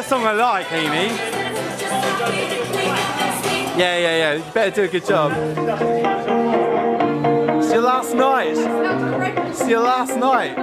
first song I like, Amy. Yeah. You better do a good job. It's your last night. It's your last night.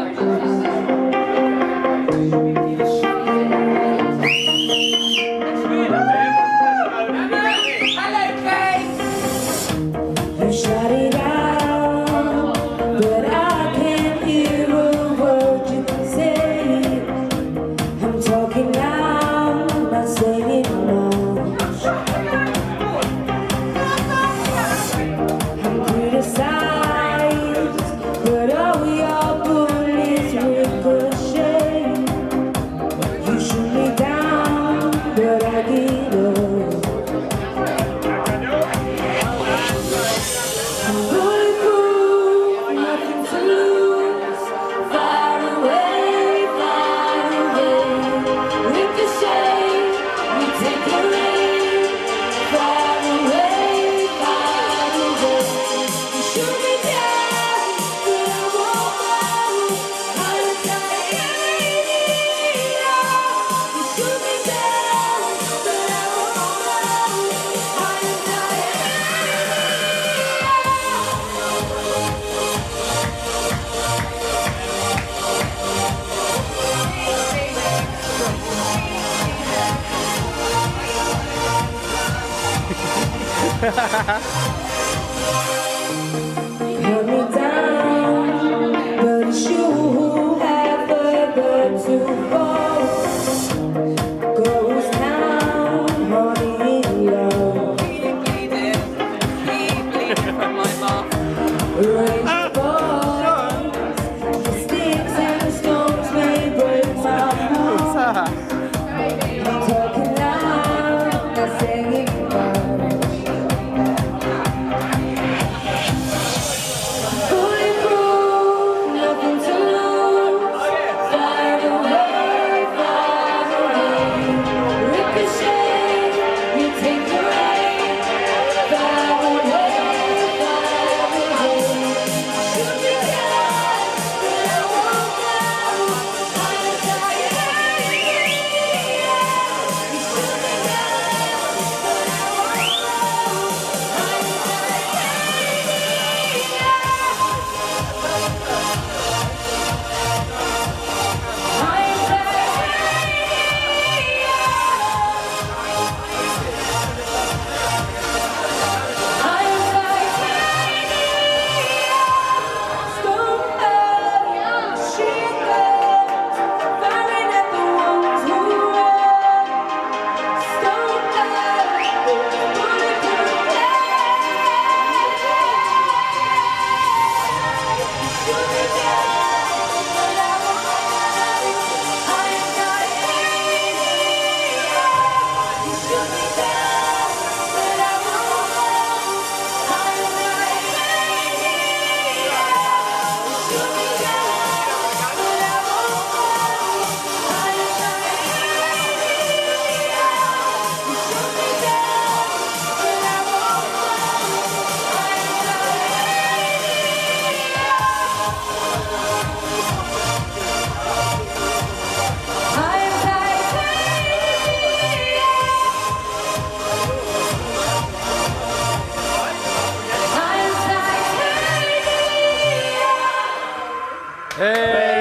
Cut me down, but it's you who have the good to fall. Goes down, honey, in love. Keep bleeding from my mouth. Rain falls, the sticks and the stones may break my heart. I'm talking loud, not saying goodbye. Hey!